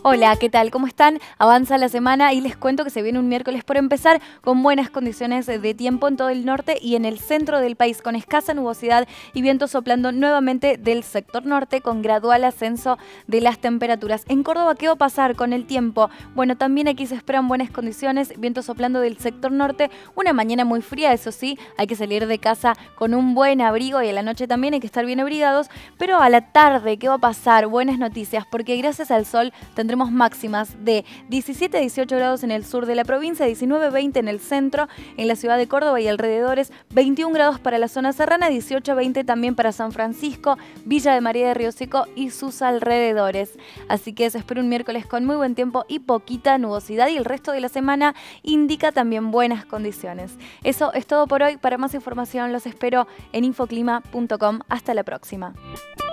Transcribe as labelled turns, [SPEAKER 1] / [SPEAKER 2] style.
[SPEAKER 1] Hola, ¿qué tal? ¿Cómo están? Avanza la semana y les cuento que se viene un miércoles por empezar con buenas condiciones de tiempo en todo el norte y en el centro del país, con escasa nubosidad y viento soplando nuevamente del sector norte con gradual ascenso de las temperaturas. En Córdoba, ¿qué va a pasar con el tiempo? Bueno, también aquí se esperan buenas condiciones, viento soplando del sector norte, una mañana muy fría, eso sí, hay que salir de casa con un buen abrigo y a la noche también hay que estar bien abrigados, pero a la tarde, ¿qué va a pasar? Buenas noticias, porque gracias al sol tendremos máximas de 17 a 18 grados en el sur de la provincia, 19 a 20 en el centro, en la ciudad de Córdoba y alrededores, 21 grados para la zona serrana, 18 a 20 también para San Francisco, Villa de María de Río Seco y sus alrededores. Así que se espera un miércoles con muy buen tiempo y poquita nubosidad, y el resto de la semana indica también buenas condiciones. Eso es todo por hoy. Para más información los espero en infoclima.com. Hasta la próxima.